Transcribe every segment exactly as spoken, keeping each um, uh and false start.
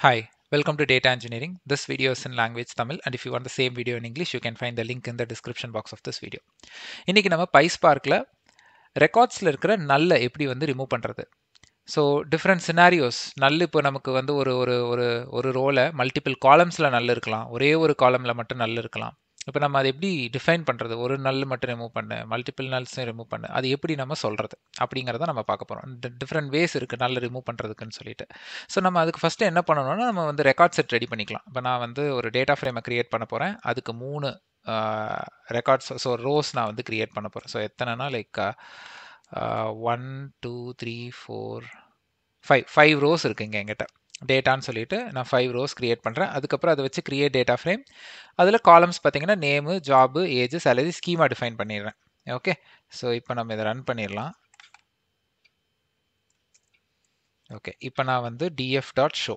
Hi, welcome to Data Engineering. This video is in language Tamil, and if you want the same video in English, you can find the link in the description box of this video. இன்னைக்கு நம்ம PySparkல ரெக்கார்ட்ஸ்ல இருக்கிற நல்ல எப்படி வந்து remove பண்றது. So different scenarios நல் இப்போ நமக்கு வந்து ஒரு ஒரு ஒரு ஒரு ரோல மல்டிபிள் காலம்ஸில் நல் இருக்கலாம், ஒரே ஒரு காலமில் மட்டும் நல் இருக்கலாம். இப்போ நம்ம அதை எப்படி டிஃபைன் பண்ணுறது, ஒரு நல் மட்டும் ரிமூவ் பண்ணு, மல்டிபிள் நல்ஸும் ரிமூவ் பண்ணு, அது எப்படி நம்ம சொல்கிறது அப்படிங்கிறத நம்ம பார்க்க போகிறோம். டிஃப்ரெண்ட் வேஸ் இருக்குது நல் ரிமூவ் பண்ணுறதுக்குன்னு சொல்லிட்டு. ஸோ நம்ம அதுக்கு ஃபஸ்ட்டு என்ன பண்ணணும்னா, நம்ம வந்து ரெக்கார்ட் செட் ரெடி பண்ணிக்கலாம். இப்போ நான் வந்து ஒரு டேட்டா ஃப்ரேமை க்ரியேட் பண்ண போகிறேன். அதுக்கு மூணு ரெக்கார்ட்ஸ், ஸோ ரோஸ் நான் வந்து க்ரியேட் பண்ண போகிறேன். ஸோ எத்தனைனா like one two three four five five rows இருக்குது இங்கே எங்கிட்ட. டேட்டான்னு சொல்லிட்டு நான் ஃபைவ் ரோஸ் க்ரியேட் பண்ணுறேன். அதுக்கப்புறம் அதை வச்சு க்ரியேட் டேட்டா ஃப்ரேம். அதில் காலம்ஸ் பார்த்தீங்கன்னா name, job, age, salary, schema define பண்ணிடுறேன். ஓகே, ஸோ இப்போ நம்ம இதை ரன் பண்ணிடலாம். ஓகே, இப்போ நான் வந்து டிஎஃப் டாட் ஷோ.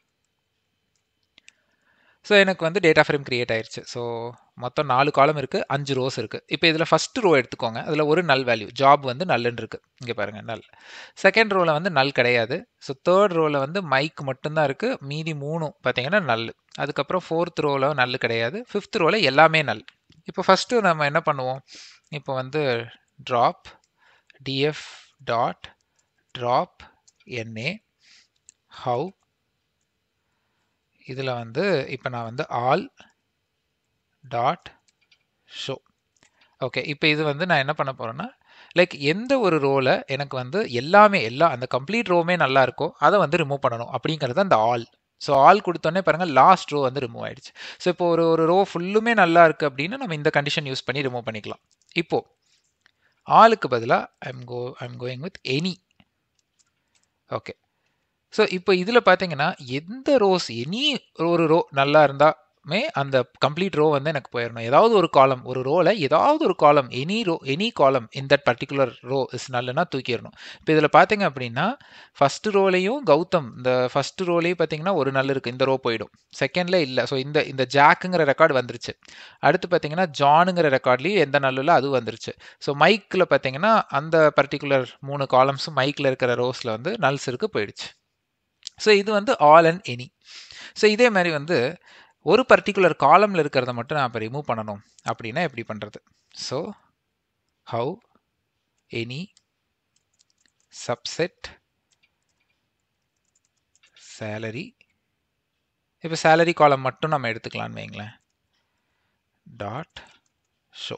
ஸோ எனக்கு வந்து டேட்டா ஃப்ரேம் க்ரியேட் ஆயிடுச்சு. ஸோ மொத்தம் நாலு காலம் இருக்குது, அஞ்சு ரோஸ் இருக்குது. இப்போ இதில் ஃபஸ்ட்டு ரோ எடுத்துக்கோங்க. அதில் ஒரு நல் வேல்யூ, ஜாப் வந்து நல்லுன்னு இருக்குது. இங்கே பாருங்கள் நல். செகண்ட் ரோவில் வந்து நல் கிடையாது. ஸோ தேர்ட் ரோவில் வந்து மைக் மட்டும்தான் இருக்குது. மீதி மூணும் பார்த்தீங்கன்னா நல். அதுக்கப்புறம் ஃபோர்த் ரோவில் நல் கிடையாது. ஃபிஃப்த் ரோவில் எல்லாமே நல். இப்போ ஃபஸ்ட்டு நம்ம என்ன பண்ணுவோம், இப்போ வந்து drop DF dot drop NA how. இதில் வந்து இப்போ நான் வந்து ஆல் டாட் ஷோ. ஓகே, இப்போ இது வந்து நான் என்ன பண்ண போகிறேன்னா, லைக் எந்த ஒரு ரோவில் எனக்கு வந்து எல்லாமே எல்லா அந்த கம்ப்ளீட் ரோவுமே நல்லா இருக்கோ அதை வந்து ரிமூவ் பண்ணணும் அப்படிங்கிறது அந்த ஆல். ஸோ ஆல் கொடுத்தோன்னே பாருங்கள் லாஸ்ட் ரோ வந்து ரிமூவ் ஆயிடுச்சு. ஸோ இப்போ ஒரு ஒரு ரோ ஃபுல்லுமே நல்லா இருக்குது அப்படின்னா நம்ம இந்த கண்டிஷன் யூஸ் பண்ணி ரிமூவ் பண்ணிக்கலாம். இப்போது ஆலுக்கு பதிலாக I'm go I'm going with any. Okay, so இப்போ இதில் பார்த்தீங்கன்னா எந்த ரோஸ் எனி ஒரு ரோ நல்லா இருந்தாமே அந்த கம்ப்ளீட் ரோ வந்து எனக்கு போயிடணும். ஏதாவது ஒரு காலம், ஒரு ரோவில் ஏதாவது ஒரு காலம், any row any column in that particular row is நல்லனா தூக்கிடணும். இப்போ இதில் பார்த்தீங்க அப்படின்னா ஃபஸ்ட்டு ரோலையும் கௌதம், இந்த ஃபஸ்ட்டு ரோலையும் பார்த்தீங்கன்னா ஒரு நல் இருக்குது, இந்த ரோ போயிடும். செகண்டில் இல்லை. ஸோ இந்த இந்த ஜாக்குங்கிற ரெக்கார்டு வந்துருச்சு. அடுத்து பார்த்தீங்கன்னா ஜானுங்கிற ரெக்கார்ட்லேயும் எந்த நல்லில் அது வந்துருச்சு. ஸோ மைக்கில் பார்த்தீங்கன்னா அந்த பர்டிகுலர் மூணு காலம்ஸும் மைக்கில் இருக்கிற ரோஸில் வந்து நல்ஸ் இருக்குது, போயிடுச்சு. ஸோ இது வந்து ஆல் அண்ட் எனி. ஸோ இதே மாதிரி வந்து ஒரு பர்டிகுலர் காலமில் இருக்கிறத மட்டும் நான் இப்போ ரிமூவ் பண்ணணும் அப்படின்னா எப்படி பண்ணுறது. So how any subset salary. இப்போ சேலரி காலம் மட்டும் நம்ம எடுத்துக்கலான்னு வைங்களேன். Dot show.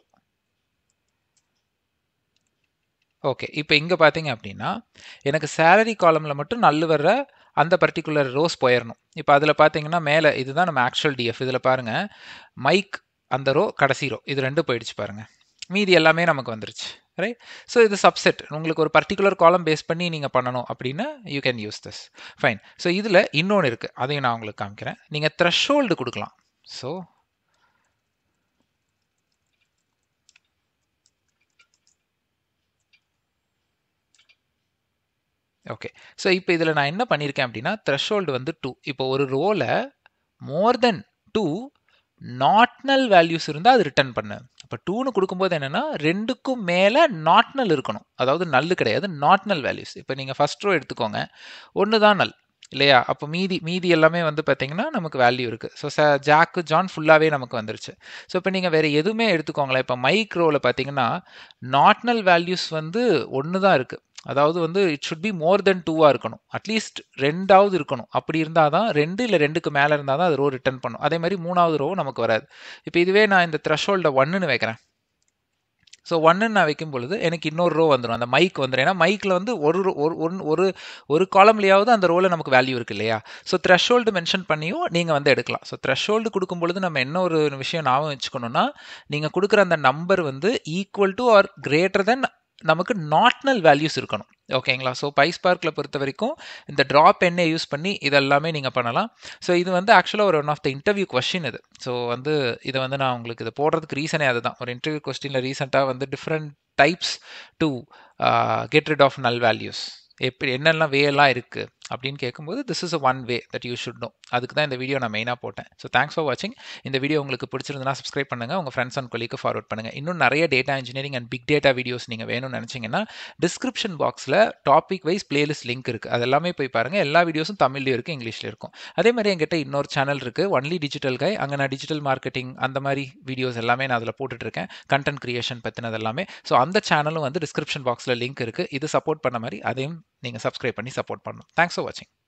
ஓகே, இப்போ இங்கே பார்த்தீங்க அப்படின்னா எனக்கு சேலரி காலமில் மட்டும் நல்லு வர்ற அந்த பர்டிகுலர் ரோஸ் போயிடணும். இப்போ அதில் பார்த்தீங்கன்னா மேலே இதுதான் நம்ம ஆக்சுவல் டிஎஃப். இதில் பாருங்கள் மைக் அந்த ரோ, கடைசி ரோ, இது ரெண்டு போயிடுச்சு பாருங்கள். மீதி எல்லாமே நமக்கு வந்துருச்சு, ரைட். ஸோ இது சப்செட். உங்களுக்கு ஒரு பர்டிகுலர் காலம் பேஸ் பண்ணி நீங்கள் பண்ணணும் அப்படின்னா you can use this, fine. So இதில் இன்னொன்று இருக்குது, அதையும் நான் உங்களுக்கு காமிக்கிறேன். நீங்கள் த்ரெஷ்ஹோல்டு கொடுக்கலாம். ஸோ ஓகே, ஸோ இப்போ இதில் நான் என்ன பண்ணியிருக்கேன் அப்படின்னா த்ரெஷ்ஹோல்டு வந்து டூ. இப்போ ஒரு ரோவில் more than two not null values இருந்தால் அது ரிட்டர்ன் பண்ணு. இப்போ டூன்னு கொடுக்கும்போது என்னென்னா ரெண்டுக்கும் மேலே நாட் நல் இருக்கணும், அதாவது நல்லு கிடையாது, நாட் நல் வேல்யூஸ். இப்போ நீங்கள் ஃபஸ்ட் ரோ எடுத்துக்கோங்க, ஒன்று தான் நல் இல்லையா. அப்போ மீதி மீதி எல்லாமே வந்து பார்த்தீங்கன்னா நமக்கு வேல்யூ இருக்குது. ஸோ ச ஜாக்கு ஜான் ஃபுல்லாகவே நமக்கு வந்துருச்சு. ஸோ இப்போ நீங்கள் வேறு எதுவுமே எடுத்துக்கோங்களேன். இப்போ மைக் ரோவில் பார்த்தீங்கன்னா நாட் நல் வேல்யூஸ் வந்து ஒன்று தான் இருக்குது, அதாவது வந்து it should be more than டூவாக இருக்கணும், அட்லீஸ்ட் ரெண்டாவது இருக்கணும். அப்படி இருந்தால் தான், ரெண்டு இல்லை ரெண்டுக்கு மேலே இருந்தால் தான் அது ரோ ரிட்டர்ன் பண்ணும். அதே மாதிரி மூணாவது ரோ நமக்கு வராது. இப்போ இதுவே நான் இந்த த்ரெஷ்ஹோல்டை ஒன்றுன்னு வைக்கிறேன். ஸோ ஒன்றுன்னு நான் வைக்கும் பொழுது எனக்கு இன்னொரு ரோ வந்துடும், அந்த மைக் வந்துடும். ஏன்னா மைக்கில் வந்து ஒரு ஒரு ஒரு ஒரு காலம்லையாவது அந்த ரோவில் நமக்கு வேல்யூ இருக்குது இல்லையா. ஸோ த்ரெஷ்ஹோல்டு மென்ஷன் பண்ணியும் நீங்கள் வந்து எடுக்கலாம். ஸோ த்ரெஷ்ஹோல்டு கொடுக்கும் பொழுது நம்ம என்ன ஒரு விஷயம் ஞாபகம் வச்சுக்கணும்னா, நீங்கள் கொடுக்குற அந்த நம்பர் வந்து equal to or greater than நமக்கு நாட்னல் வேல்யூஸ் இருக்கணும். ஓகேங்களா. ஸோ பைஸ்பார்க்கில் பொறுத்த வரைக்கும் இந்த ட்ராப் எண்ணை யூஸ் பண்ணி இதெல்லாமே நீங்கள் பண்ணலாம். ஸோ இது வந்து ஆக்சுவலாக ஒரு one of the interview question இது. ஸோ வந்து இதை வந்து நான் உங்களுக்கு இதை போடுறதுக்கு ரீசனே அதுதான். ஒரு இன்டர்வியூ கொஸ்டினில் ரீசெண்டாக வந்து different types to get rid of null values, எப்படி என்னெல்லாம் வேலாம் இருக்குது அப்படின்னு கேட்கும்போது this is a one way that you should know. அதுக்கு தான் இந்த வீடியோ நான் மெயினாக போட்டேன். ஸோ தேங்க்ஸ் ஃபார் வாட்சிங். இந்த வீடியோ உங்களுக்கு பிடிச்சிருந்தனா சப்ஸ்கிரைப் பண்ணுங்கள், உங்கள் ஃப்ரெண்ட்ஸ் அண்ட் கொலீக்கு ஃபார்வர்ட் பண்ணுங்கள். இன்னும் நிறைய data engineering and big data videos நீங்கள் வேணும்னு நினச்சிங்கன்னா டிஸ்கிரிப்ஷன் பாக்ஸில் டாபிக் வைஸ் பிளேலிஸ்ட் லிங்க் இருக்குது. அது எல்லாமே போய் பாருங்கள். எல்லா வீடியோஸும் தமிழ்லையும் இருக்குது, இங்கிலீஷ்லையும் இருக்கும். அதே மாதிரி என்கிட்ட இன்னொரு சேனல் இருக்குது, ஒன்லி டிஜிட்டல் கை. அங்கே நான் டிஜிட்டல் மார்க்கெட்டிங் அந்த மாதிரி வீடியோஸ் எல்லாமே நான் அதில் போட்டுட்ருக்கேன், கண்டென்ட் கிரியேஷன் பற்றினது எல்லாமே. ஸோ அந்த சேனலும் வந்து டிஸ்கிரிப்ஷன் பாக்ஸில் லிங்க் இருக்குது. இது சப்போர்ட் பண்ண மாதிரி அதையும் நீங்கள் சப்ஸ்கிரைப் பண்ணி சப்போர்ட் பண்ணணும். தேங்க்ஸ் ஃபார் வாட்சிங்.